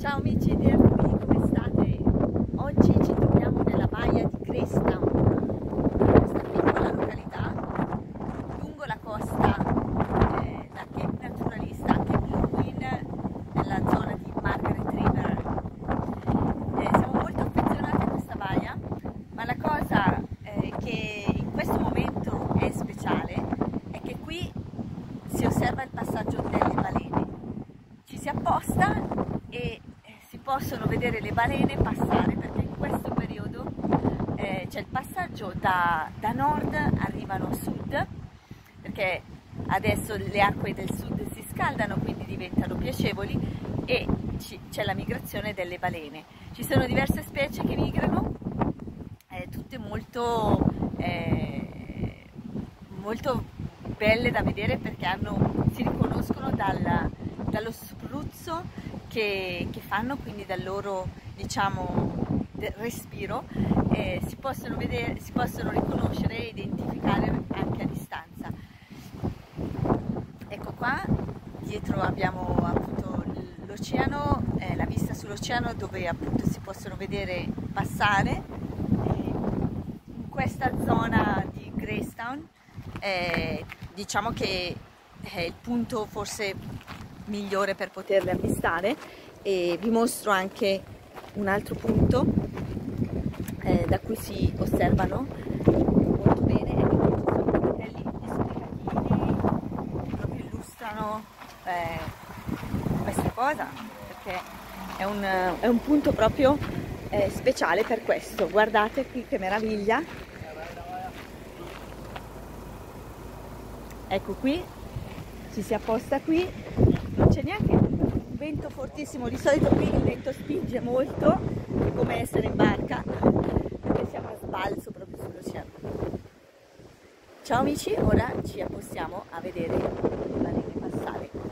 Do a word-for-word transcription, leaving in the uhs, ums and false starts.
Ciao amici di F B, come state? Oggi ci troviamo nella baia di Greystown, questa piccola località lungo la costa eh, da Cape Naturalista a Cape Leeuwin, nella zona di Margaret River. Eh, siamo molto affezionati a questa baia, ma la cosa eh, che in questo momento è speciale è che qui si osserva il passaggio delle balene. Ci si apposta e si possono vedere le balene passare, perché in questo periodo eh, c'è il passaggio da, da nord, arrivano a sud, perché adesso le acque del sud si scaldano, quindi diventano piacevoli, e c'è la migrazione delle balene. Ci sono diverse specie che migrano, eh, tutte molto, eh, molto belle da vedere, perché hanno, si riconoscono dal, dallo spruzzo Che, che fanno, quindi dal loro, diciamo, respiro. Eh, si possono vedere, si possono riconoscere e identificare anche a distanza. Ecco qua dietro abbiamo appunto l'oceano, eh, la vista sull'oceano, dove appunto si possono vedere passare eh, in questa zona di Greystown. Eh, diciamo che è il punto forse migliore per poterle avvistare, e vi mostro anche un altro punto eh, da cui si osservano molto bene, e quindi ci sono cartelli esplicativi che proprio illustrano eh, questa cosa, perché è un, è un punto proprio eh, speciale per questo. Guardate qui che meraviglia, ecco qui, ci si apposta qui. Non c'è neanche un vento fortissimo, di solito qui il vento spinge molto, è come essere in barca, perché siamo a sbalzo proprio sull'oceano. Ciao amici, ora ci appostiamo a vedere le balene passare.